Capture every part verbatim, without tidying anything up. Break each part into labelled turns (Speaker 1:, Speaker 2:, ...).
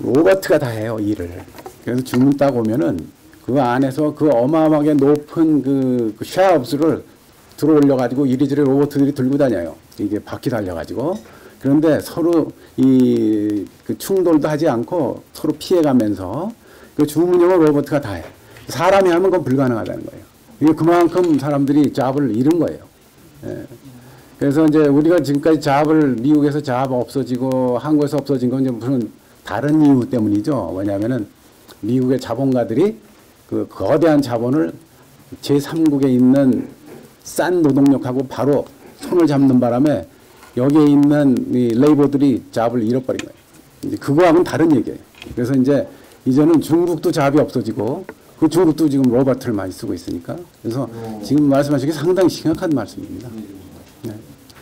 Speaker 1: 로버트가 다 해요, 일을. 그래서 주문 딱 오면은 그 안에서 그 어마어마하게 높은 그, 그 쉘프스를 들어 올려가지고 이리저리 로버트들이 들고 다녀요. 이게 바퀴 달려가지고. 그런데 서로 이 그 충돌도 하지 않고 서로 피해가면서 그 주문형을 로버트가 다 해. 사람이 하면 그건 불가능하다는 거예요. 이게 그만큼 사람들이 잡을 잃은 거예요. 예. 그래서 이제 우리가 지금까지 잡을 미국에서 잡 없어지고 한국에서 없어진 건 이제 무슨 다른 이유 때문이죠. 왜냐하면은 미국의 자본가들이 그 거대한 자본을 제삼국에 있는 싼 노동력하고 바로 손을 잡는 바람에 여기에 있는 이 레이버들이 잡을 잃어버린 거예요. 이제 그거하고는 다른 얘기예요. 그래서 이제 이제는 중국도 잡이 없어지고 그 중국도 지금 로버트를 많이 쓰고 있으니까 그래서 오. 지금 말씀하신 게 상당히 심각한 말씀입니다. 네.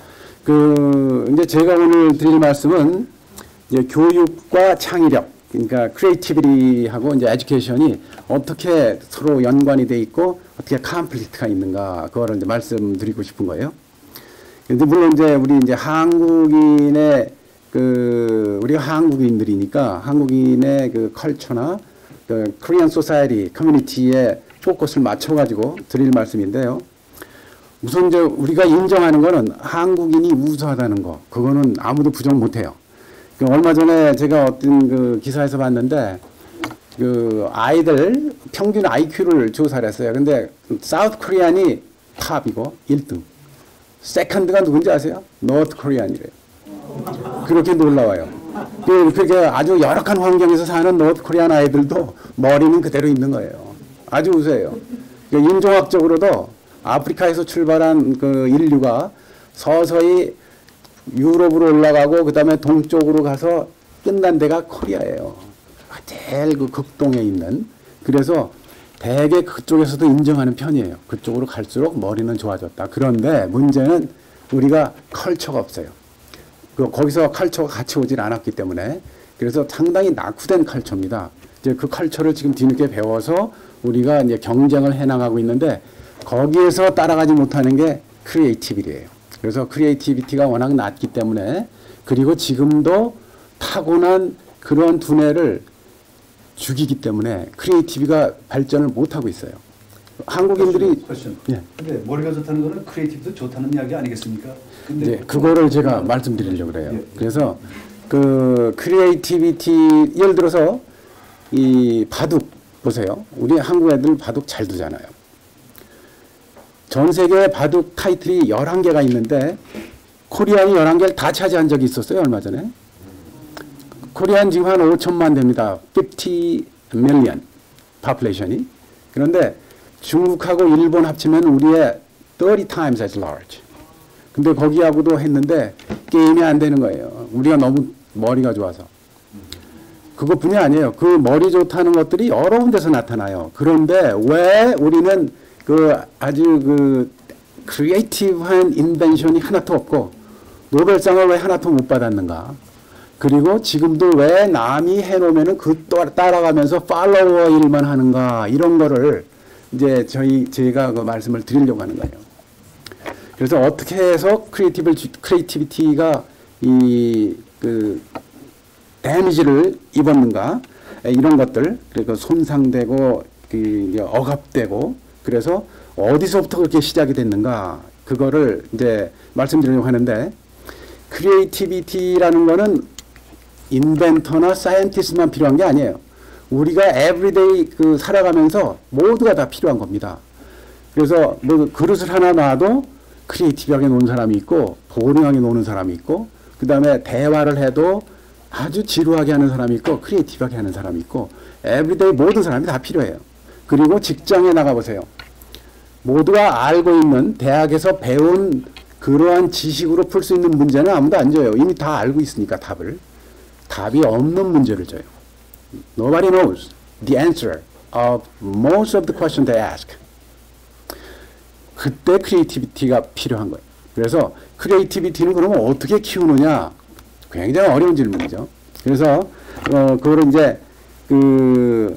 Speaker 1: 그 이제 제가 오늘 드릴 말씀은 이제 교육과 창의력, 그러니까 크리에이티비티하고 이제 에듀케이션이 어떻게 서로 연관이 돼 있고 어떻게 컨플릭트가 있는가 그거를 이제 말씀드리고 싶은 거예요. 근데 물론 이제 우리 이제 한국인의 그 우리가 한국인들이니까 한국인의 그 컬처나 그 코리안 소사이티 커뮤니티에 포커스를 맞춰가지고 드릴 말씀인데요. 우선 이제 우리가 인정하는 거는 한국인이 우수하다는 거, 그거는 아무도 부정 못해요. 그 얼마 전에 제가 어떤 그 기사에서 봤는데 그 아이들 평균 아이큐를 조사를 했어요. 근데 사우스 코리안이 탑이고 일 등. 세컨드가 누군지 아세요? 노트 코리안이래요. 그렇게 놀라워요. 그렇게 아주 열악한 환경에서 사는 노트 코리안 아이들도 머리는 그대로 있는 거예요. 아주 우수해요. 인종학적으로도 아프리카에서 출발한 그 인류가 서서히 유럽으로 올라가고 그 다음에 동쪽으로 가서 끝난 데가 코리아예요. 제일 그 극동에 있는. 그래서 대개 그쪽에서도 인정하는 편이에요. 그쪽으로 갈수록 머리는 좋아졌다. 그런데 문제는 우리가 컬처가 없어요. 그 거기서 컬처가 같이 오질 않았기 때문에 그래서 상당히 낙후된 컬처입니다. 이제 그 컬처를 지금 뒤늦게 배워서 우리가 이제 경쟁을 해나가고 있는데 거기에서 따라가지 못하는 게 크리에이티비티예요. 그래서 크리에이티비티가 워낙 낮기 때문에 그리고 지금도 타고난 그런 두뇌를 죽이기 때문에 크리에이티비가 발전을 못하고 있어요. 한국인들이
Speaker 2: 예. 근데 머리가 좋다는 거는 크리에이티브도 좋다는 이야기 아니겠습니까? 근데
Speaker 1: 네, 그거를 제가 말씀드리려고 그래요.
Speaker 2: 예.
Speaker 1: 그래서 그 크리에이티비티 예를 들어서 이 바둑 보세요. 우리 한국 애들 바둑 잘 두잖아요. 전 세계 바둑 타이틀이 열한 개가 있는데 코리안이 열한 개를 다 차지한 적이 있었어요. 얼마 전에. 코리안 지금 한 오천만 됩니다. 오십 밀리언 population이. 그런데 중국하고 일본 합치면 우리의 thirty times as large. 근데 거기하고도 했는데 게임이 안 되는 거예요. 우리가 너무 머리가 좋아서. 그것뿐이 아니에요. 그 머리 좋다는 것들이 여러 군데서 나타나요. 그런데 왜 우리는 그 아주 그 크리에이티브한 인벤션이 하나도 없고 노벨상을 왜 하나도 못 받았는가? 그리고 지금도 왜 남이 해놓으면은 그 따라가면서 팔로워 일만 하는가? 이런 거를 이제 저희 제가 그 말씀을 드리려고 하는 거예요. 그래서 어떻게 해서 크리에이티브 크리에이티비티가 이 그 데미지를 입었는가? 이런 것들 그리고 손상되고 그 억압되고 그래서 어디서부터 그렇게 시작이 됐는가? 그거를 이제 말씀드리려고 하는데 크리에이티비티라는 거는 인벤터나 사이언티스트만 필요한 게 아니에요. 우리가 에브리데이 그 살아가면서 모두가 다 필요한 겁니다. 그래서 뭐 그릇을 하나 놔도 크리에이티브하게 노는 사람이 있고 보링하게 노는 사람이 있고 그 다음에 대화를 해도 아주 지루하게 하는 사람이 있고 크리에이티브하게 하는 사람이 있고 에브리데이 모든 사람이 다 필요해요. 그리고 직장에 나가보세요. 모두가 알고 있는 대학에서 배운 그러한 지식으로 풀 수 있는 문제는 아무도 안 줘요. 이미 다 알고 있으니까 답을. 답이 없는 문제를 줘요. Nobody knows the answer of most of the questions they ask. 그때 크리에이티비티가 필요한 거예요. 그래서 크리에이티비티는 그러면 어떻게 키우느냐? 굉장히 어려운 질문이죠. 그래서 어, 그거를 이제 그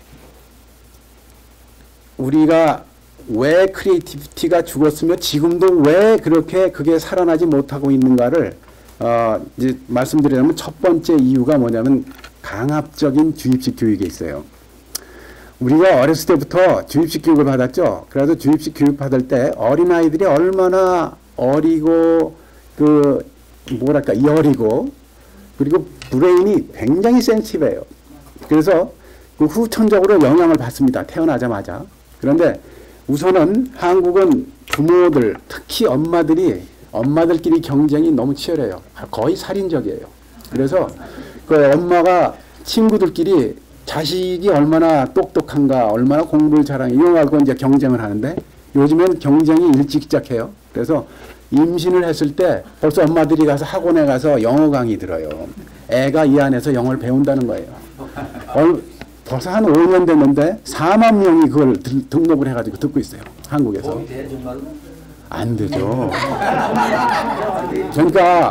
Speaker 1: 우리가 왜 크리에이티비티가 죽었으며 지금도 왜 그렇게 그게 살아나지 못하고 있는가를 어, 이제 말씀드리자면 첫 번째 이유가 뭐냐면 강압적인 주입식 교육이 있어요. 우리가 어렸을 때부터 주입식 교육을 받았죠. 그래서 주입식 교육 받을 때 어린아이들이 얼마나 어리고 그 뭐랄까 여리고 그리고 브레인이 굉장히 센시티브해요. 그래서 그 후천적으로 영향을 받습니다. 태어나자마자. 그런데 우선은 한국은 부모들 특히 엄마들이 엄마들끼리 경쟁이 너무 치열해요. 거의 살인적이에요. 그래서 그 엄마가 친구들끼리 자식이 얼마나 똑똑한가, 얼마나 공부를 잘하는가 이런 거 갖고 이제 경쟁을 하는데 요즘엔 경쟁이 일찍 시작해요. 그래서 임신을 했을 때 벌써 엄마들이 가서 학원에 가서 영어 강의 들어요. 애가 이 안에서 영어를 배운다는 거예요. 얼, 벌써 한 오 년 됐는데 사만 명이 그걸 들, 등록을 해가지고 듣고 있어요. 한국에서.
Speaker 3: 도움이 돼, 정말로?
Speaker 1: 안 되죠. 그러니까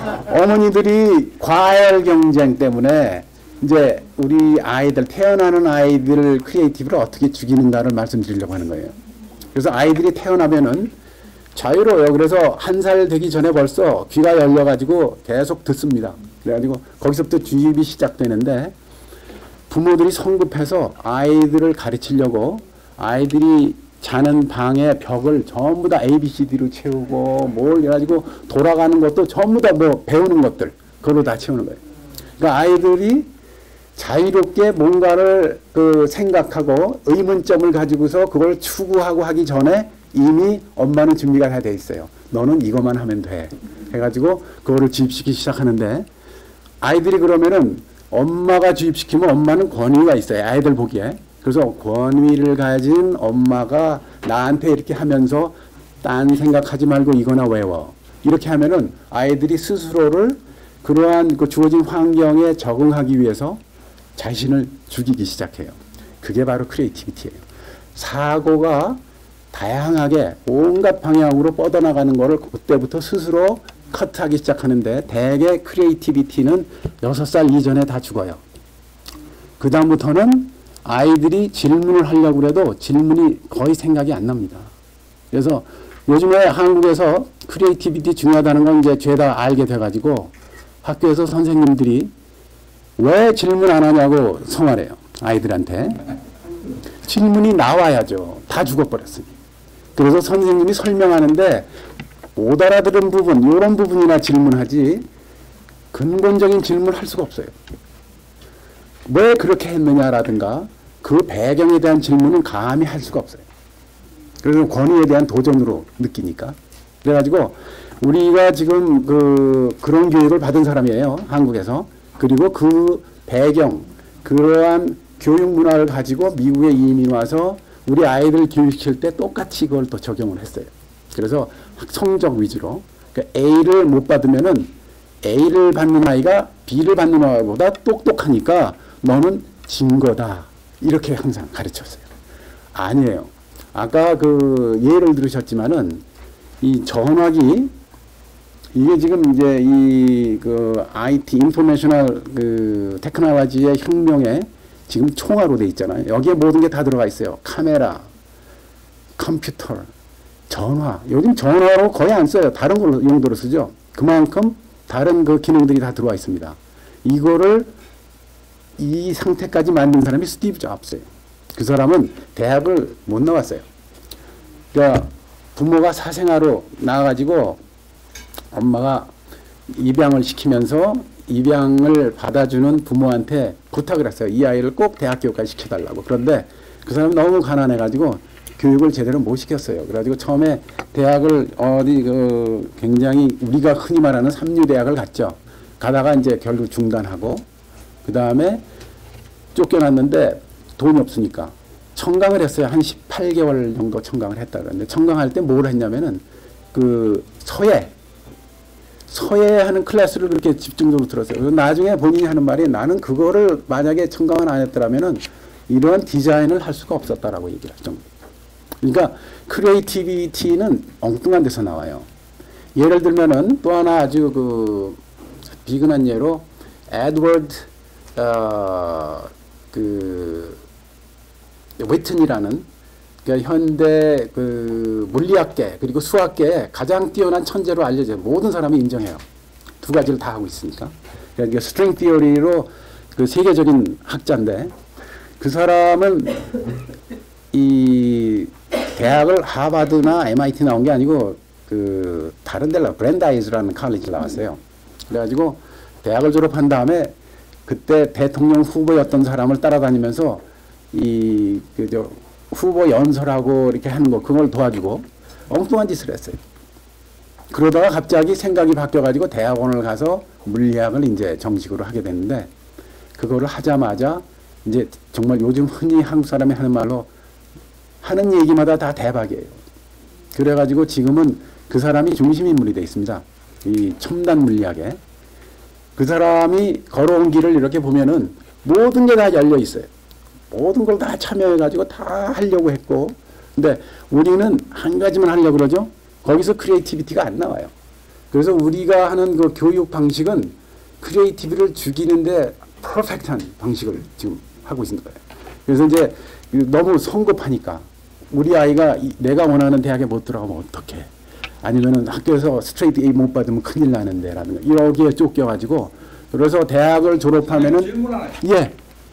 Speaker 1: 어머니들이 과열 경쟁 때문에 이제 우리 아이들, 태어나는 아이들 크리에이티브를 어떻게 죽이는가를 말씀드리려고 하는 거예요. 그래서 아이들이 태어나면은 자유로워요. 그래서 한 살 되기 전에 벌써 귀가 열려가지고 계속 듣습니다. 그래가지고 거기서부터 주입이 시작되는데 부모들이 성급해서 아이들을 가르치려고 아이들이 자는 방의 벽을 전부 다 에이 비 씨 디로 채우고 뭘 해가지고 돌아가는 것도 전부 다 뭐 배우는 것들 그걸로 다 채우는 거예요. 그러니까 아이들이 자유롭게 뭔가를 그 생각하고 의문점을 가지고서 그걸 추구하고 하기 전에 이미 엄마는 준비가 다 돼 있어요. 너는 이것만 하면 돼. 해가지고 그거를 주입시키기 시작하는데 아이들이 그러면은 엄마가 주입시키면 엄마는 권위가 있어요. 아이들 보기에. 그래서 권위를 가진 엄마가 나한테 이렇게 하면서 딴 생각하지 말고 이거나 외워. 이렇게 하면은 아이들이 스스로를 그러한 그 주어진 환경에 적응하기 위해서 자신을 죽이기 시작해요. 그게 바로 크리에이티비티예요. 사고가 다양하게 온갖 방향으로 뻗어나가는 거를 그때부터 스스로 커트하기 시작하는데 대개 크리에이티비티는 여섯 살 이전에 다 죽어요. 그 다음부터는 아이들이 질문을 하려고 해도 질문이 거의 생각이 안 납니다. 그래서 요즘에 한국에서 크리에이티비티 중요하다는 건 이제 죄다 알게 돼가지고 학교에서 선생님들이 왜 질문 안 하냐고 성화래요. 아이들한테. 질문이 나와야죠. 다 죽어버렸으니. 그래서 선생님이 설명하는데 못 알아들은 부분, 이런 부분이나 질문하지 근본적인 질문을 할 수가 없어요. 왜 그렇게 했느냐라든가 그 배경에 대한 질문은 감히 할 수가 없어요. 그래서 권위에 대한 도전으로 느끼니까. 그래가지고 우리가 지금 그 그런 교육을 받은 사람이에요. 한국에서. 그리고 그 배경, 그러한 교육 문화를 가지고 미국에 이민 와서 우리 아이들 교육시킬 때 똑같이 그걸 또 적용을 했어요. 그래서 성적 위주로. 그러니까 A를 못 받으면은 A를 받는 아이가 B를 받는 아이보다 똑똑하니까 너는 진 거다. 이렇게 항상 가르쳤어요. 아니에요. 아까 그 예를 들으셨지만은 이 전화기 이게 지금 이제 이 그 아이티 인포메이셔널 그 테크놀로지의 혁명에 지금 총화로 돼 있잖아요. 여기에 모든 게 다 들어가 있어요. 카메라, 컴퓨터, 전화. 요즘 전화로 거의 안 써요. 다른 걸로 용도로 쓰죠. 그만큼 다른 그 기능들이 다 들어와 있습니다. 이거를 이 상태까지 만든 사람이 스티브 잡스예요. 그 사람은 대학을 못 나왔어요. 그러니까 부모가 사생아로 나와가지고 엄마가 입양을 시키면서 입양을 받아주는 부모한테 부탁을 했어요. 이 아이를 꼭 대학 교육까지 시켜달라고. 그런데 그 사람이 너무 가난해가지고 교육을 제대로 못 시켰어요. 그래가지고 처음에 대학을 어디 그 굉장히 우리가 흔히 말하는 삼류 대학을 갔죠. 가다가 이제 결국 중단하고 그 다음에 쫓겨났는데 돈이 없으니까 청강을 했어요. 한 십팔 개월 정도 청강을 했다 그러는데 청강할 때 뭘 했냐면은 그 서예 서예하는 클래스를 그렇게 집중적으로 들었어요. 그래서 나중에 본인이 하는 말이 나는 그거를 만약에 청강을 안 했더라면은 이러한 디자인을 할 수가 없었다라고 얘기를 할 정도. 그러니까 크리에이티비티는 엉뚱한 데서 나와요. 예를 들면은 또 하나 아주 그 비근한 예로 에드워드 어, 그 웨튼이라는 그러니까 현대 그 물리학계 그리고 수학계에 가장 뛰어난 천재로 알려져요. 모든 사람이 인정해요. 두 가지를 다 하고 있으니까. 그러니까 스트링 티어리로 그 세계적인 학자인데 그 사람은 이 대학을 하버드나 엠아이티 나온 게 아니고 그 다른 데로 브랜다이즈라는 칼리지를 나왔어요. 그래가지고 대학을 졸업한 다음에 그때 대통령 후보였던 사람을 따라다니면서 이 그 저 후보 연설하고 이렇게 하는 거 그걸 도와주고 엉뚱한 짓을 했어요. 그러다가 갑자기 생각이 바뀌어가지고 대학원을 가서 물리학을 이제 정식으로 하게 됐는데 그거를 하자마자 이제 정말 요즘 흔히 한국 사람이 하는 말로 하는 얘기마다 다 대박이에요. 그래가지고 지금은 그 사람이 중심 인물이 되어 있습니다. 이 첨단 물리학에. 그 사람이 걸어온 길을 이렇게 보면은 모든 게 다 열려 있어요. 모든 걸 다 참여해가지고 다 하려고 했고, 근데 우리는 한 가지만 하려고 그러죠. 거기서 크리에이티비티가 안 나와요. 그래서 우리가 하는 그 교육 방식은 크리에이티비티를 죽이는데 퍼펙트한 방식을 지금 하고 있는 거예요. 그래서 이제 너무 성급하니까 우리 아이가 내가 원하는 대학에 못 들어가면 어떡해. 아니면은 학교에서 스트레이트 A 못 받으면 큰일 나는데 라는 거. 여기에 쫓겨가지고 그래서 대학을 졸업하면은
Speaker 3: 질문 하나.
Speaker 1: 예.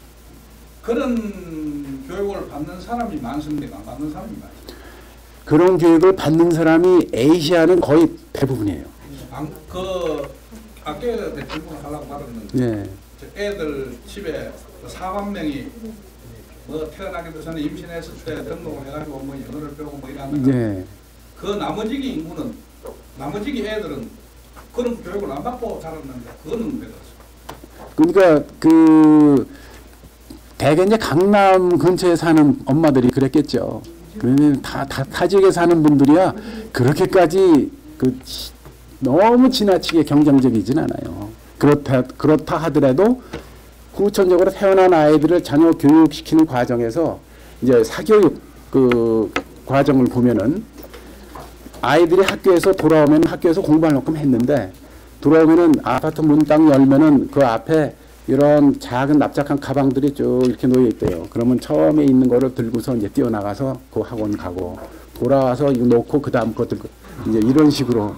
Speaker 3: 그런 교육을 받는 사람이 많습니까? 안 받는 사람이 많습니까?
Speaker 1: 그런 교육을 받는 사람이 아시아는 거의 대부분이에요.
Speaker 3: 안, 그 학교에 대해 질문을 하려고 받았는데
Speaker 1: 예.
Speaker 3: 저 애들 집에 사만 명이 뭐 태어나기도 전에 임신했을 때 등록을 해가지고 뭐 영어를 배우고 뭐 이러는
Speaker 1: 예.
Speaker 3: 그 나머지기 인구는 나머지기 애들은 그런 교육을 안 받고 자랐는데 그거는 왜 그렇습니까?
Speaker 1: 그러니까 그 대개 이제 강남 근처에 사는 엄마들이 그랬겠죠. 그러면 다, 다 타지역에 사는 분들이야 그렇게까지 그 너무 지나치게 경쟁적이진 않아요. 그렇다 그렇다 하더라도 후천적으로 태어난 아이들을 자녀 교육시키는 과정에서 이제 사교육 그 과정을 보면은 아이들이 학교에서 돌아오면 학교에서 공부할 만큼 했는데 돌아오면은 아파트 문 딱 열면은 그 앞에 이런 작은 납작한 가방들이 쭉 이렇게 놓여 있대요. 그러면 처음에 있는 거를 들고서 이제 뛰어나가서 그 학원 가고 돌아와서 이거 놓고 그 다음 거 들고 이제 이런 식으로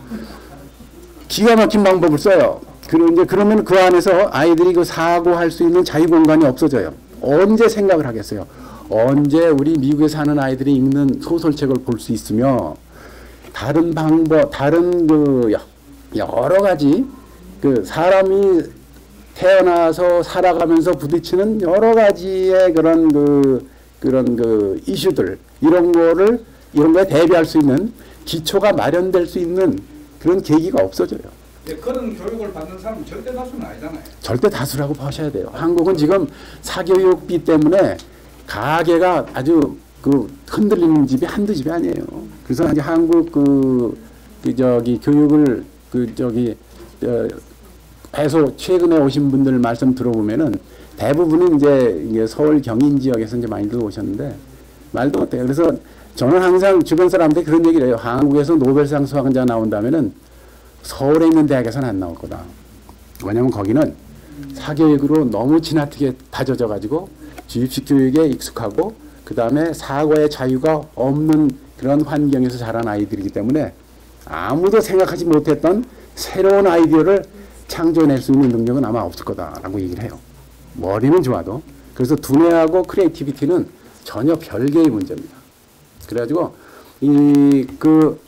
Speaker 1: 기가 막힌 방법을 써요. 그리고 이제 그러면 그 안에서 아이들이 그 사고할 수 있는 자유 공간이 없어져요. 언제 생각을 하겠어요? 언제 우리 미국에 사는 아이들이 읽는 소설책을 볼 수 있으며 다른 방법, 다른 그 여러 가지 그 사람이 태어나서 살아가면서 부딪히는 여러 가지의 그런 그 그런 그 이슈들 이런 거를 이런 거에 대비할 수 있는 기초가 마련될 수 있는 그런 계기가 없어져요.
Speaker 3: 예, 그런 교육을 받는 사람은 절대 다수는 아니잖아요.
Speaker 1: 절대 다수라고 보셔야 돼요. 한국은 지금 사교육비 때문에 가계가 아주 그 흔들리는 집이 한두 집이 아니에요. 그래서 이제 한국 그, 그 저기 교육을 그 저기 어, 해서 최근에 오신 분들 말씀 들어보면은 대부분은 이제 이게 서울 경인 지역에서 이제 많이 들어오셨는데 말도 못해요. 그래서 저는 항상 주변 사람들이 그런 얘기를 해요. 한국에서 노벨상 수학자 나온다면은 서울에 있는 대학에서는 안 나올 거다. 왜냐면 거기는 사교육으로 너무 지나치게 다져져 가지고 주입식 교육에 익숙하고 그 다음에 사고의 자유가 없는 그런 환경에서 자란 아이들이기 때문에 아무도 생각하지 못했던 새로운 아이디어를 창조해낼 수 있는 능력은 아마 없을 거다라고 얘기를 해요. 머리는 좋아도. 그래서 두뇌하고 크리에이티비티는 전혀 별개의 문제입니다. 그래가지고 이 그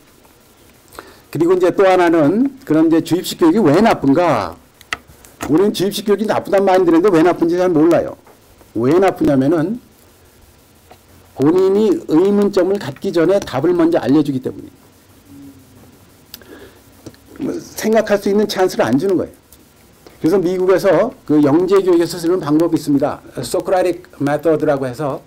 Speaker 1: 그리고 이제 또 하나는 그런 이제 주입식 교육이 왜 나쁜가? 우리는 주입식 교육이 나쁘단 말이 드는데 왜 나쁜지 잘 몰라요. 왜 나쁘냐면은 본인이 의문점을 갖기 전에 답을 먼저 알려주기 때문이에요. 생각할 수 있는 찬스를 안 주는 거예요. 그래서 미국에서 그 영재 교육에서 쓰는 방법이 있습니다. 소크라틱 메서드라고 해서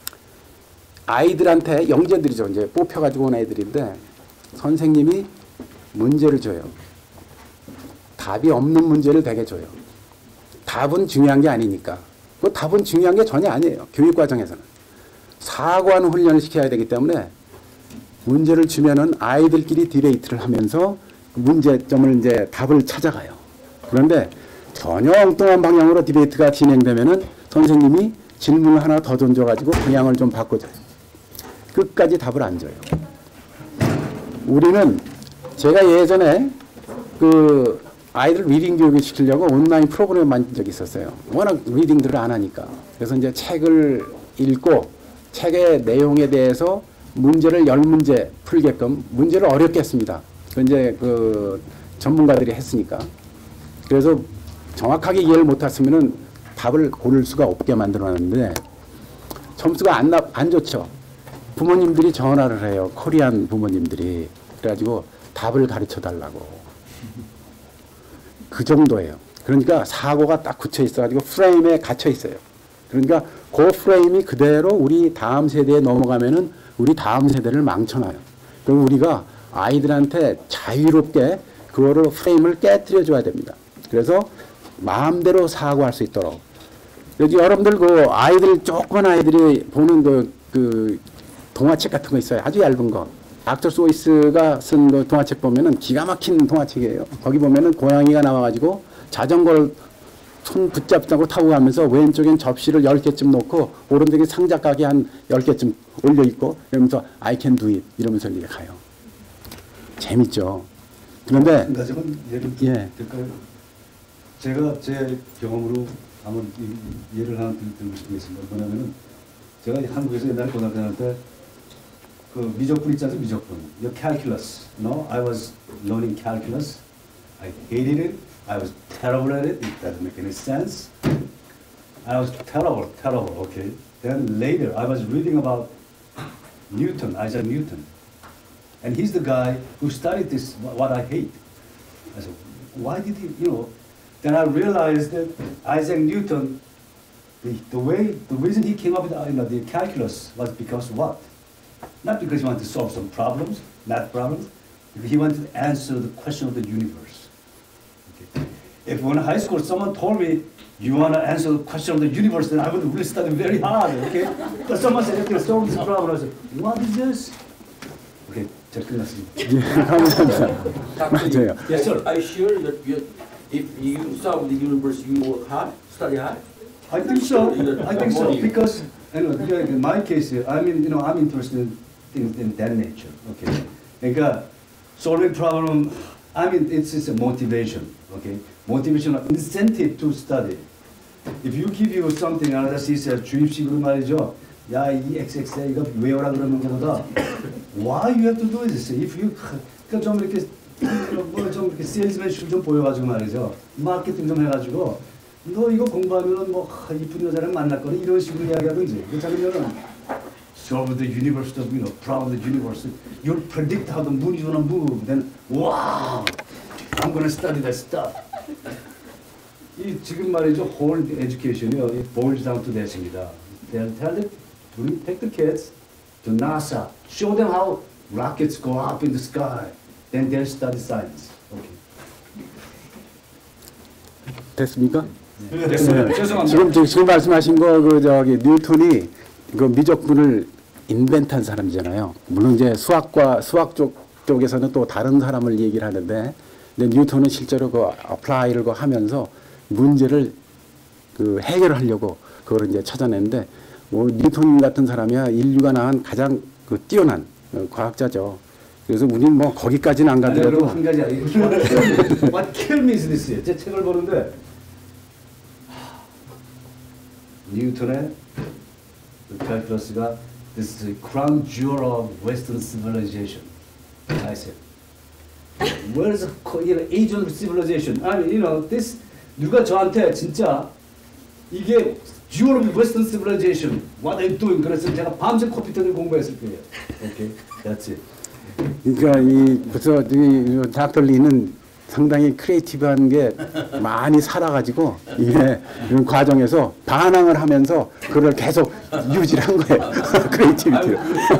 Speaker 1: 아이들한테 영재들이죠. 이제 뽑혀가지고 온 애들인데 선생님이 문제를 줘요. 답이 없는 문제를 대개 줘요. 답은 중요한 게 아니니까. 그 답은 중요한 게 전혀 아니에요. 교육 과정에서는. 사고하는 훈련을 시켜야 되기 때문에 문제를 주면은 아이들끼리 디베이트를 하면서 문제점을 이제 답을 찾아가요. 그런데 전혀 엉뚱한 방향으로 디베이트가 진행되면은 선생님이 질문을 하나 더 던져가지고 방향을 좀 바꿔줘요. 끝까지 답을 안 줘요. 우리는 제가 예전에 그 아이들 리딩 교육을 시키려고 온라인 프로그램 만든 적이 있었어요. 워낙 리딩들을 안 하니까. 그래서 이제 책을 읽고 책의 내용에 대해서 문제를 열 문제 풀게끔 문제를 어렵게 했습니다. 그 이제 그 전문가들이 했으니까. 그래서 정확하게 이해를 못했으면은 답을 고를 수가 없게 만들어놨는데 점수가 안, 나, 안 좋죠. 부모님들이 전화를 해요. 코리안 부모님들이. 그래가지고 답을 가르쳐 달라고. 그 정도예요. 그러니까 사고가 딱 굳혀 있어가지고 프레임에 갇혀 있어요. 그러니까 그 프레임이 그대로 우리 다음 세대에 넘어가면은 우리 다음 세대를 망쳐놔요. 그럼 우리가 아이들한테 자유롭게 그거를 프레임을 깨뜨려 줘야 됩니다. 그래서 마음대로 사고할 수 있도록. 여기 여러분들 그 아이들 조그만 아이들이 보는 그, 그 동화책 같은 거 있어요. 아주 얇은 거. 닥터 소이스가 쓴 그 동화책 보면은 기가 막힌 동화책이에요. 거기 보면은 고양이가 나와가지고 자전거를 손 붙잡고 타고 가면서 왼쪽엔 접시를 열 개쯤 놓고 오른쪽에 상자 가게 한 열 개쯤 올려 있고 이러면서 I can do it 이러면서 이렇게 가요. 재밌죠. 그런데
Speaker 2: 한 가지만 예를
Speaker 1: 예.
Speaker 2: 들까요? 제가 제 경험으로 한번 이- 예를 하나 들- 들고 싶은 게 있습니다. 뭐냐면은 제가 한국에서 옛날에 고등학교 다닐 때 그 미적분 있지 않습니까? 미적분. Your calculus. No, I was learning calculus. I hated it. I was terrible at it. It doesn't make any sense. I was terrible, terrible. Okay. Then later, I was reading about Newton, Isaac Newton, and he's the guy who studied this. What I hate. I said, why did he? You know. Then I realized that Isaac Newton, the, the way, the reason he came up with you know, the calculus was because what? Not because he wanted to solve some problems, math problems, because he wanted to answer the question of the universe. Okay. If when in high school someone told me, you want to answer the question of the universe, then I would really study very hard, okay? But someone said, okay, solve this problem. I said, what is this? Okay, 잘 끝났습니다.
Speaker 1: 예, 감사합니다. 맞아요.
Speaker 2: Yes, sir.
Speaker 4: Are you sure that you, if you solve the universe, you work hard, study hard?
Speaker 2: I think so. I think so because you know, like in my case, I mean, you know, I'm interested in things in that nature. Okay, 그러니까 solving problem. I mean, it's it's a motivation. Okay, motivation, incentive to study. If you give you something, another says 주입식으로 말이죠. 야, 이 엑스엑스야 이거 외워라 그러는 것보다 why you have to do this? If you 그러니까 좀 이렇게 뭐좀 이렇게 세일즈맨십 좀 보여가지고 말이죠. 마케팅 좀 해가지고. 너 이거 공부하면은 뭐 하, 이쁜 여자랑 만날 거니 이런 식으로 이야기하든지 그렇지 않으면은 solve the universe, you know, problem the universe. You'll predict how the moon is gonna move. Then wow, I'm gonna study that stuff. 이 지금 말이죠, whole education이요, it boils down to that입니다. They'll tell it, bring, take the kids to NASA, show them how rockets go up in the sky. Then they'll study science. Okay.
Speaker 1: 됐습니까?
Speaker 2: 됐어요. 죄송합니다.
Speaker 1: 지금 지금 지금 말씀하신 거 그 저기 뉴턴이 그 미적분을 인벤트한 사람이잖아요. 물론 이제 수학과 수학 쪽 쪽에서는 또 다른 사람을 얘기를 하는데, 근데 뉴턴은 실제로 그 어플라이를 그 하면서 문제를 그 해결하려고 그걸 이제 찾아냈는데, 뭐 뉴턴 같은 사람이야 인류가 낳은 가장 그 뛰어난 어, 과학자죠. 그래서 우리는 뭐 거기까지는 안
Speaker 2: 아니,
Speaker 1: 가더라도
Speaker 2: 여러분 한 가지 알겠어요. What kill me, what kill me is this. 제 책을 보는데 뉴턴의 그 calculus가 this is the crown jewel of Western civilization. I said, where is the you know, Asian civilization? I mean, you know, this 누가 저한테 진짜 이게 jewel of Western civilization. What are you doing? 그래서 제가 밤새 컴퓨터를 공부했을 거예요. Okay, that's it.
Speaker 1: 그러니까 이 그래서 이 닥터 리는 상당히 크리에이티브한 게 많이 살아가지고 이게 이런 과정에서 반항을 하면서 그걸 계속 유지를 한 거예요. 크리에이티비티를.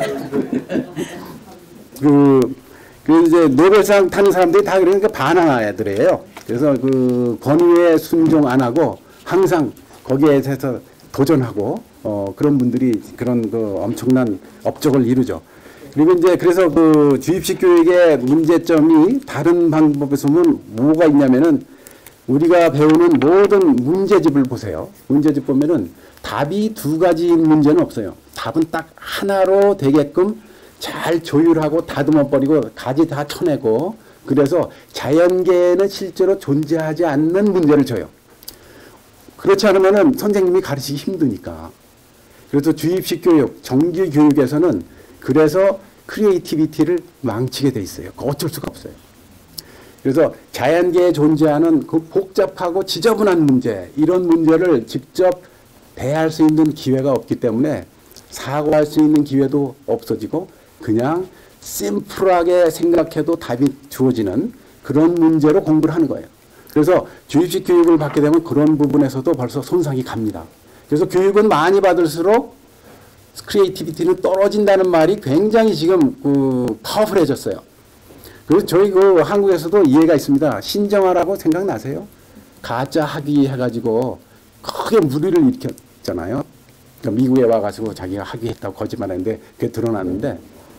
Speaker 1: 그, 그 이제 노벨상 타는 사람들이 다 그러니까 반항 애들이에요. 그래서 그 권위에 순종 안 하고 항상 거기에 대해서 도전하고 어 그런 분들이 그런 그 엄청난 업적을 이루죠. 그리고 이제 그래서 그 주입식 교육의 문제점이 다른 방법에서 보면 뭐가 있냐면은 우리가 배우는 모든 문제집을 보세요. 문제집 보면은 답이 두 가지인 문제는 없어요. 답은 딱 하나로 되게끔 잘 조율하고 다듬어 버리고 가지 다 쳐내고 그래서 자연계에는 실제로 존재하지 않는 문제를 줘요. 그렇지 않으면은 선생님이 가르치기 힘드니까. 그래서 주입식 교육, 정규 교육에서는 그래서 크리에이티비티를 망치게 돼 있어요. 어쩔 수가 없어요. 그래서 자연계에 존재하는 그 복잡하고 지저분한 문제, 이런 문제를 직접 대할 수 있는 기회가 없기 때문에 사고할 수 있는 기회도 없어지고 그냥 심플하게 생각해도 답이 주어지는 그런 문제로 공부를 하는 거예요. 그래서 주입식 교육을 받게 되면 그런 부분에서도 벌써 손상이 갑니다. 그래서 교육은 많이 받을수록 크리에이티비티는 떨어진다는 말이 굉장히 지금 그 파워풀해졌어요. 그래서 저희 그 한국에서도 이해가 있습니다. 신정아라고 생각나세요? 가짜 학위 해가지고 크게 무리를 일으켰잖아요. 그러니까 미국에 와가지고 자기가 학위했다고 거짓말했는데 그게 드러났는데,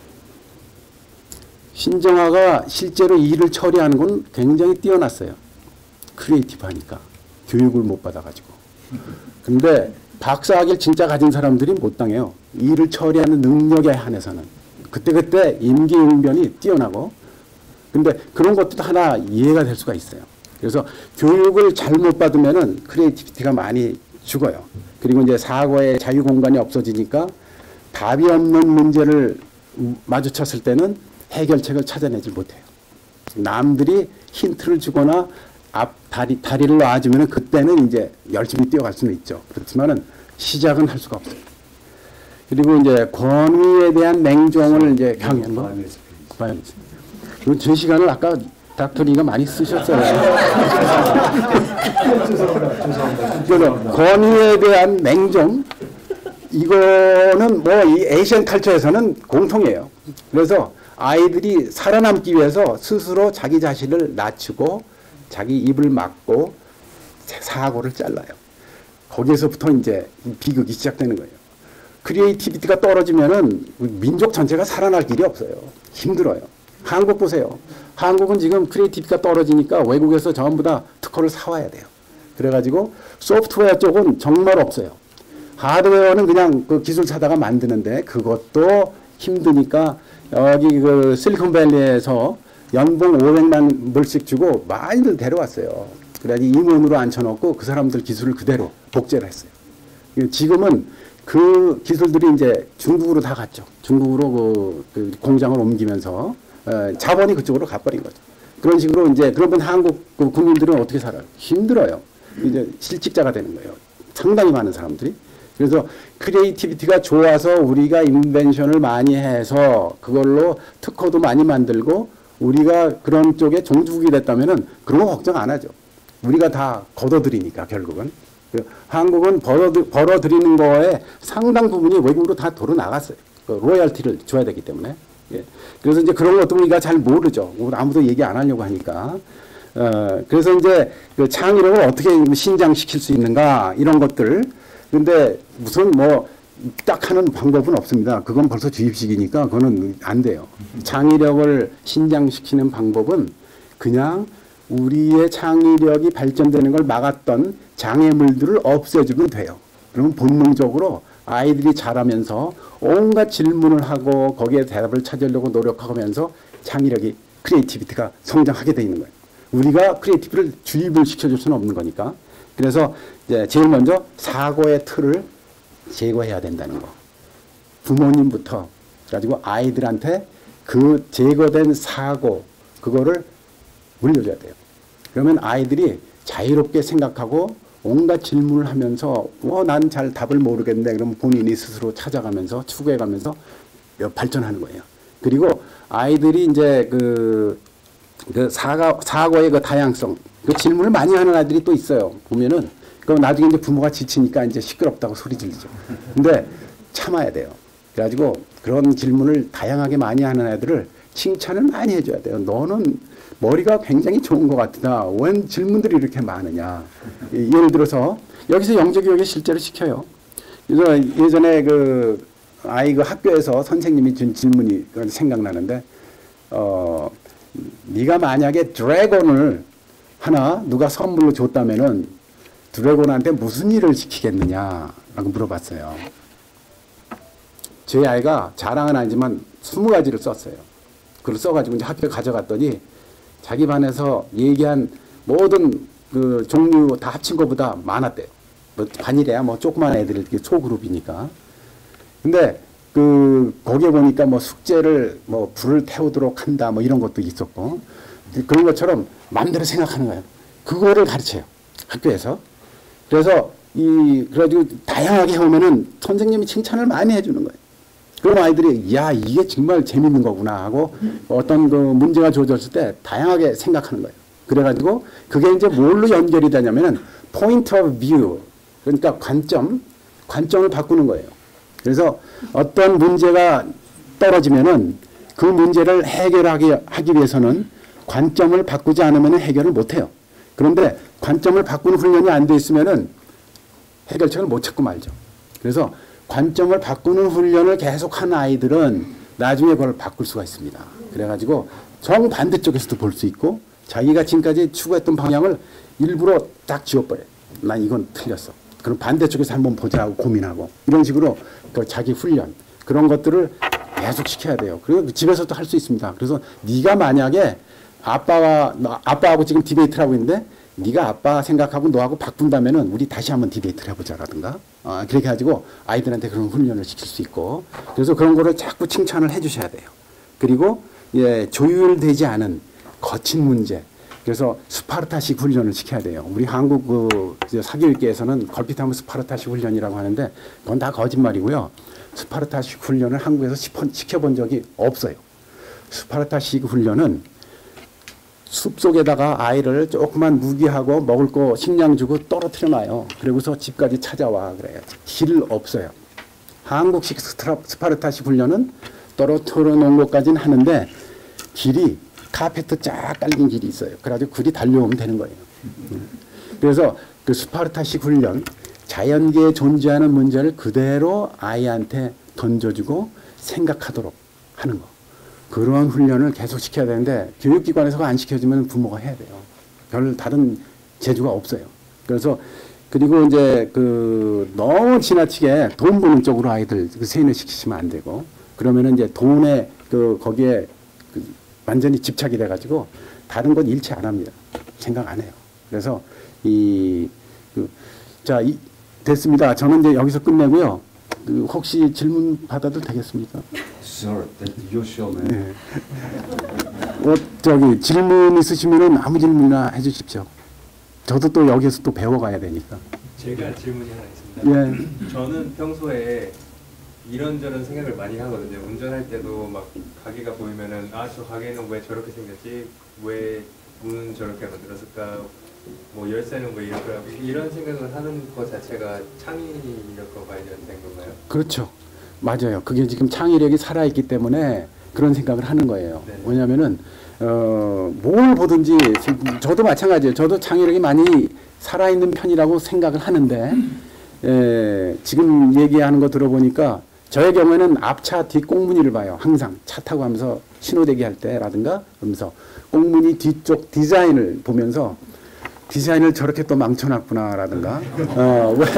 Speaker 1: 신정아가 실제로 일을 처리하는 건 굉장히 뛰어났어요. 크리에이티브하니까. 교육을 못 받아가지고. 근데 박사학위를 진짜 가진 사람들이 못 당해요. 일을 처리하는 능력에 한해서는. 그때그때 임기응변이 뛰어나고. 근데 그런 것도 하나 이해가 될 수가 있어요. 그래서 교육을 잘못 받으면은 크리에이티비티가 많이 죽어요. 그리고 이제 사고의 자유 공간이 없어지니까 답이 없는 문제를 마주쳤을 때는 해결책을 찾아내지 못해요. 남들이 힌트를 주거나 앞 다리, 다리를 놔주면 그때는 이제 열심히 뛰어갈 수는 있죠. 그렇지만은 시작은 할 수가 없어요. 그리고 이제 권위에 대한 맹종을 이제 강요하는 거. 바이올리스. 그리고 제 시간을 아까 닥터리가 많이 쓰셨어요. 그래서 권위에 대한 맹종, 이거는 뭐 이 에이시안 칼처에서는 공통이에요. 그래서 아이들이 살아남기 위해서 스스로 자기 자신을 낮추고 자기 입을 막고 사고를 잘라요. 거기에서부터 이제 비극이 시작되는 거예요. 크리에이티비티가 떨어지면은 민족 전체가 살아날 길이 없어요. 힘들어요. 한국 보세요. 한국은 지금 크리에이티비티가 떨어지니까 외국에서 전부 다 특허를 사와야 돼요. 그래가지고 소프트웨어 쪽은 정말 없어요. 하드웨어는 그냥 그 기술 사다가 만드는데 그것도 힘드니까 여기 그 실리콘밸리에서 연봉 오백만 불씩 주고 많이들 데려왔어요. 그래가지고 임원으로 앉혀놓고 그 사람들 기술을 그대로 복제를 했어요. 지금은 그 기술들이 이제 중국으로 다 갔죠. 중국으로 그, 그 공장을 옮기면서 어, 자본이 그쪽으로 가버린 거죠. 그런 식으로 이제 그러면 한국 그 국민들은 어떻게 살아요? 힘들어요. 이제 실직자가 되는 거예요. 상당히 많은 사람들이. 그래서 크리에이티비티가 좋아서 우리가 인벤션을 많이 해서 그걸로 특허도 많이 만들고 우리가 그런 쪽에 종주국이 됐다면은 그런 거 걱정 안 하죠. 우리가 다 걷어들이니까 결국은. 한국은 벌어들, 벌어들이는 거에 상당 부분이 외국으로 다 도로 나갔어요. 그 로열티를 줘야 되기 때문에. 예. 그래서 이제 그런 것도 우리가 잘 모르죠. 아무도 얘기 안 하려고 하니까. 어, 그래서 이제 그 창의력을 어떻게 신장시킬 수 있는가 이런 것들. 근데 무슨 뭐 딱 하는 방법은 없습니다. 그건 벌써 주입식이니까 그거는 안 돼요. 창의력을 신장시키는 방법은 그냥 우리의 창의력이 발전되는 걸 막았던 장애물들을 없애주면 돼요. 그러면 본능적으로 아이들이 자라면서 온갖 질문을 하고 거기에 대답을 찾으려고 노력하면서 창의력이, 크리에이티비티가 성장하게 돼 있는 거예요. 우리가 크리에이티비티를 주입을 시켜줄 수는 없는 거니까. 그래서 이제 제일 먼저 사고의 틀을 제거해야 된다는 거. 부모님부터 가지고 아이들한테 그 제거된 사고 그거를 물려줘야 돼요. 그러면 아이들이 자유롭게 생각하고 온갖 질문을 하면서 어, 난 잘 답을 모르겠는데 그럼 본인이 스스로 찾아가면서 추구해가면서 발전하는 거예요. 그리고 아이들이 이제 그, 그 사과, 사고의 그 다양성, 그 질문을 많이 하는 아이들이 또 있어요. 보면은 그럼 나중에 이제 부모가 지치니까 이제 시끄럽다고 소리 지르죠. 근데 참아야 돼요. 그래가지고 그런 질문을 다양하게 많이 하는 애들을 칭찬을 많이 해줘야 돼요. 너는 머리가 굉장히 좋은 것 같다. 웬 질문들이 이렇게 많으냐. 예를 들어서 여기서 영재교육을 실제로 시켜요. 그래서 예전에 그 아이 그 학교에서 선생님이 준 질문이 생각나는데, 어, 네가 만약에 드래곤을 하나 누가 선물로 줬다면은 드래곤한테 무슨 일을 시키겠느냐라고 물어봤어요. 제 아이가 자랑은 아니지만 스무 가지를 썼어요. 그걸 써가지고 이제 학교에 가져갔더니 자기 반에서 얘기한 모든 그 종류 다 합친 것보다 많았대요. 뭐 반이래야 뭐 조그만 애들 소그룹이니까. 근데 그 거기에 보니까 뭐 숙제를 뭐 불을 태우도록 한다 뭐 이런 것도 있었고 그런 것처럼 마음대로 생각하는 거예요. 그거를 가르쳐요. 학교에서. 그래서 이 그래가지고 다양하게 해오면은 선생님이 칭찬을 많이 해주는 거예요. 그럼 아이들이 야 이게 정말 재밌는 거구나 하고 어떤 그 문제가 주어졌을 때 다양하게 생각하는 거예요. 그래가지고 그게 이제 뭘로 연결이 되냐면은 point of view 그러니까 관점 관점을 바꾸는 거예요. 그래서 어떤 문제가 떨어지면은 그 문제를 해결하기 하기 위해서는 관점을 바꾸지 않으면 해결을 못해요. 그런데 관점을 바꾸는 훈련이 안 돼 있으면은 해결책을 못 찾고 말죠. 그래서 관점을 바꾸는 훈련을 계속하는 아이들은 나중에 그걸 바꿀 수가 있습니다. 그래가지고 정반대쪽에서도 볼 수 있고 자기가 지금까지 추구했던 방향을 일부러 딱 지워버려요. 난 이건 틀렸어. 그럼 반대쪽에서 한번 보자고 고민하고 이런 식으로 그 자기 훈련 그런 것들을 계속 시켜야 돼요. 그리고 집에서도 할 수 있습니다. 그래서 네가 만약에 아빠와 아빠하고 지금 디베이트를 하고 있는데 네가 아빠 생각하고 너하고 바꾼다면은 우리 다시 한번 디베이트를 해보자라든가 어, 그렇게 가지고 아이들한테 그런 훈련을 시킬 수 있고 그래서 그런 거를 자꾸 칭찬을 해주셔야 돼요. 그리고 예, 조율되지 않은 거친 문제 그래서 스파르타식 훈련을 시켜야 돼요. 우리 한국 그 사교육계에서는 걸핏하면 스파르타식 훈련이라고 하는데 그건 다 거짓말이고요. 스파르타식 훈련을 한국에서 시켜본 적이 없어요. 스파르타식 훈련은 숲속에다가 아이를 조그만 무기하고 먹을 거 식량 주고 떨어뜨려 놔요. 그리고서 집까지 찾아와 그래요. 길 없어요. 한국식 스파르타식 훈련은 떨어뜨려 놓은 것까지는 하는데 길이 카페트 쫙 깔린 길이 있어요. 그래가지고 그리 달려오면 되는 거예요. 그래서 그 스파르타식 훈련 자연계에 존재하는 문제를 그대로 아이한테 던져주고 생각하도록 하는 거. 그러한 훈련을 계속 시켜야 되는데 교육기관에서가 안 시켜주면 부모가 해야 돼요. 별 다른 재주가 없어요. 그래서 그리고 이제 그 너무 지나치게 돈 버는 쪽으로 아이들 세뇌 시키시면 안 되고 그러면은 이제 돈에 그 거기에 그 완전히 집착이 돼가지고 다른 건 일치 안 합니다. 생각 안 해요. 그래서 이 그 자 이 됐습니다. 저는 이제 여기서 끝내고요. 그 혹시 질문 받아도 되겠습니까?
Speaker 2: Sir, that's your show, man.
Speaker 1: 네. 어, 저기 질문 있으시면은 아무 질문이나 해주십시오. 저도 또 여기서 또 배워가야 되니까.
Speaker 5: 제가 질문이 하나 있습니다.
Speaker 1: 예.
Speaker 5: 저는 평소에 이런저런 생각을 많이 하거든요. 운전할 때도 막 가게가 보이면은 아 저 가게는 왜 저렇게 생겼지? 왜 문은 저렇게 만들었을까? 뭐 열쇠는 왜 이럴까? 이런 생각을 하는 것 자체가 창의력과 관련된 건가요?
Speaker 1: 그렇죠. 맞아요. 그게 지금 창의력이 살아있기 때문에 그런 생각을 하는 거예요.
Speaker 5: 네.
Speaker 1: 왜냐하면은 어, 뭘 보든지 저도 마찬가지예요. 저도 창의력이 많이 살아있는 편이라고 생각을 하는데 에, 지금 얘기하는 거 들어보니까 저의 경우에는 앞차 뒷 꽁무니를 봐요. 항상 차 타고 가면서 신호대기 할 때라든가 그러면서 꽁무니 뒤쪽 디자인을 보면서 디자인을 저렇게 또 망쳐놨구나라든가 어, 왜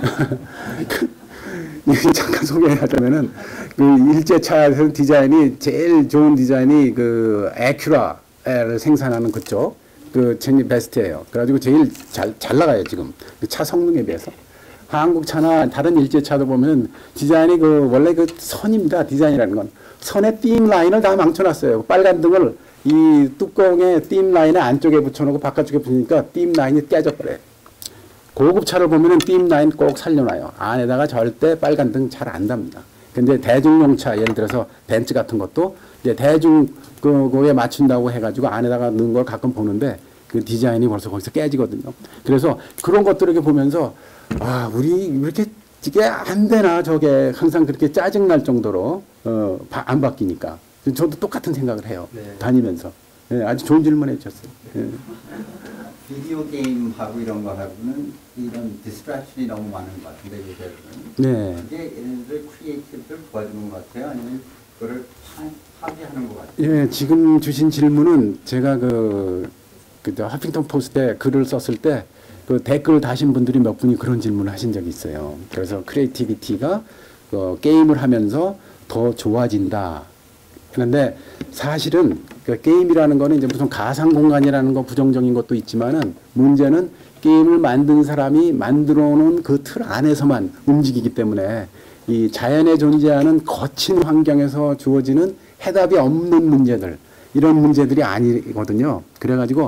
Speaker 1: 잠깐 소개하자면은 그 일제차에서 디자인이 제일 좋은 디자인이 그 에큐라를 생산하는 그쪽 그 제니 베스트예요. 그래가지고 제일 잘, 잘 나가요 지금 그 차 성능에 비해서. 한국 차나 다른 일제차도 보면 디자인이 그 원래 그 선입니다. 디자인이라는 건 선의 띠임 라인을 다 망쳐놨어요. 빨간 등을 이 뚜껑의 띠임 라인의 안쪽에 붙여놓고 바깥쪽에 붙이니까 띠임 라인이 깨져버려요. 고급 차를 보면은 띠임 라인 꼭 살려놔요. 안에다가 절대 빨간 등 잘 안 답니다. 근데 대중용차 예를 들어서 벤츠 같은 것도 이제 대중 그거에 맞춘다고 해가지고 안에다가 넣은 걸 가끔 보는데 그 디자인이 벌써 거기서 깨지거든요. 그래서 그런 것들을 이렇게 보면서 아 우리 이렇게 이게 안 되나 저게 항상 그렇게 짜증 날 정도로 어, 안 바뀌니까 저도 똑같은 생각을 해요. 네. 다니면서 예, 아주 좋은 질문 해주셨어요. 예.
Speaker 6: 비디오 게임하고 이런 거하고는 이런 디스트랙션이 너무 많은 것 같은데 요새는
Speaker 1: 네.
Speaker 6: 그게 얘네들 크리에이티브를 도와주는 것 같아요? 아니면 그거를 파괴하는 것 같아요?
Speaker 1: 예, 지금 주신 질문은 제가 그, 그 하핑턴 포스트에 글을 썼을 때 그 댓글 다신 분들이 몇 분이 그런 질문을 하신 적이 있어요. 그래서 크리에이티비티가 그 게임을 하면서 더 좋아진다 그런데 사실은 그 게임이라는 거는 이제 무슨 가상 공간이라는 거 부정적인 것도 있지만은 문제는 게임을 만든 사람이 만들어 놓은 그 틀 안에서만 움직이기 때문에 이 자연에 존재하는 거친 환경에서 주어지는 해답이 없는 문제들, 이런 문제들이 아니거든요. 그래가지고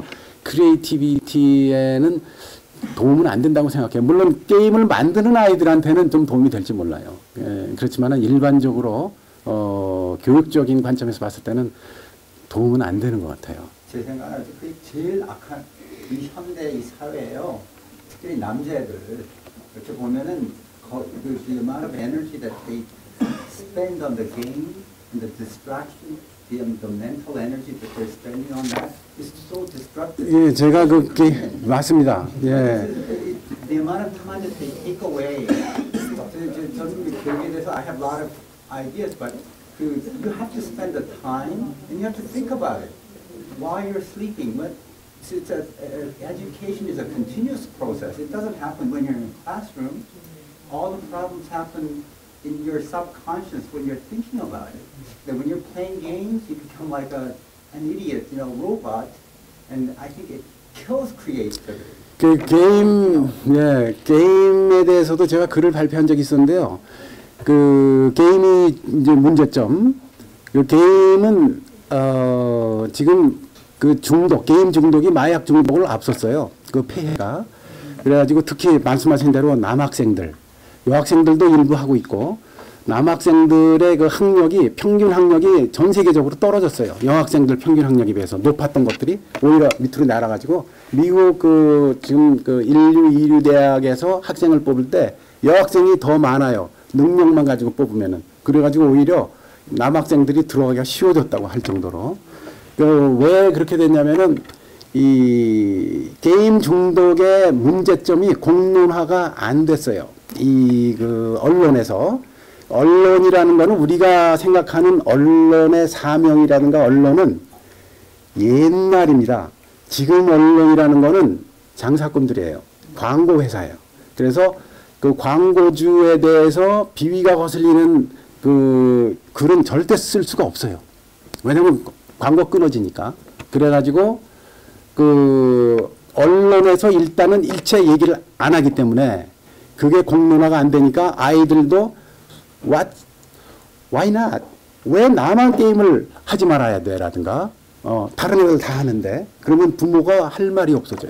Speaker 1: 크리에이티비티에는 도움은 안 된다고 생각해요. 물론 게임을 만드는 아이들한테는 좀 도움이 될지 몰라요. 예, 그렇지만 일반적으로 어, 교육적인 관점에서 봤을 때는 도움은 안 되는 것 같아요.
Speaker 6: 제 생각은 그게 제일 악한 이 현대 이 사회예요. 특히 남자애들 이렇게 보면은 거, 그, the amount of energy that they spend on the game and the distraction, the, the mental energy that they're spending on that is so destructive.
Speaker 1: 예, 제가 그 게, 맞습니다. 예.
Speaker 6: The amount of time that they take away. 저는 교육에 대해서 I have a lot of ideas, but 그, you have to spend the time and you have to think about it while you're sleeping. But it's a, uh, education is a continuous process. It doesn't happen when you're in a classroom. All the problems happen in your subconscious when you're thinking about it. That when you're playing games, you become like a, an idiot, you know, robot, and I think it kills creativity.
Speaker 1: 그 게임, 예, 게임에 대해서도 제가 글을 발표한 적이 있었는데요. 그 게임이 이제 문제점. 그 게임은 어 지금 그 중독, 게임 중독이 마약 중독을 앞섰어요. 그 폐해가. 그래가지고 특히 말씀하신 대로 남학생들, 여학생들도 일부 하고 있고, 남학생들의 그 학력이, 평균 학력이 전 세계적으로 떨어졌어요. 여학생들 평균 학력에 비해서 높았던 것들이 오히려 밑으로 날아가지고, 미국 그 지금 그 일류, 이류 대학에서 학생을 뽑을 때 여학생이 더 많아요. 능력만 가지고 뽑으면은. 그래가지고 오히려 남학생들이 들어가기가 쉬워졌다고 할 정도로. 그 왜 그렇게 됐냐면은 이 게임 중독의 문제점이 공론화가 안 됐어요. 이 그 언론에서. 언론이라는 거는 우리가 생각하는 언론의 사명이라든가 언론은 옛날입니다. 지금 언론이라는 거는 장사꾼들이에요. 광고 회사예요. 그래서 그 광고주에 대해서 비위가 거슬리는 그 글은 절대 쓸 수가 없어요. 왜냐면 광고 끊어지니까. 그래가지고 그 언론에서 일단은 일체 얘기를 안 하기 때문에 그게 공론화가 안 되니까 아이들도 What? Why not? 왜 나만 게임을 하지 말아야 돼? 라든가 어, 다른 애들 다 하는데 그러면 부모가 할 말이 없어져요.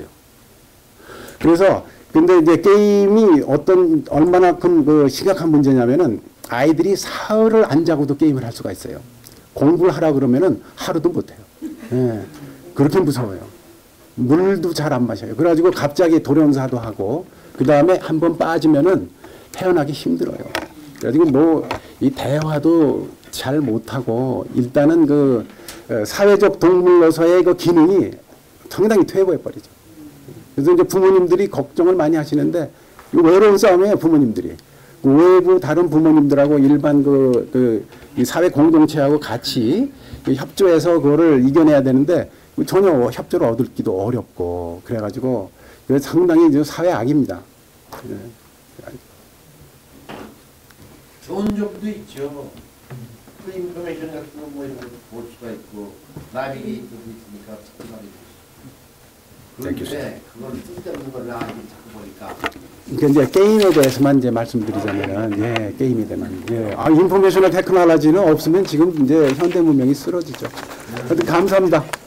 Speaker 1: 그래서 근데 이제 게임이 어떤 얼마나 큰 그 심각한 문제냐면은 아이들이 사흘을 안 자고도 게임을 할 수가 있어요. 공부를 하라 그러면은 하루도 못 해요. 예, 그렇게 무서워요. 물도 잘 안 마셔요. 그래가지고 갑자기 돌연사도 하고 그 다음에 한번 빠지면은 헤어나기 힘들어요. 그래가지고 뭐 이 대화도 잘 못하고 일단은 그 사회적 동물로서의 그 기능이 상당히 퇴보해 버리죠. 그래서 이제 부모님들이 걱정을 많이 하시는데 외로운 싸움이에요, 부모님들이. 외부 다른 부모님들하고 일반 그, 그 이 사회 공동체하고 같이 협조해서 그거를 이겨내야 되는데 전혀 협조를 얻기도 어렵고 그래가지고 상당히 이제 사회 악입니다. 네.
Speaker 7: 좋은 점도 있죠. 그 인포메이션 같은 거 뭐 이런 것도 볼 수가 있고 나비게이트도 있으니까 그런데 그걸 쓸데없는 걸 아이들이 자꾸 보니까
Speaker 1: 그러니까 이제 게임에 대해서만 이제 말씀드리자면은 예 게임에 대한 예 아 인포메이션 테크놀로지는 없으면 지금 이제 현대 문명이 쓰러지죠. 하여튼 감사합니다.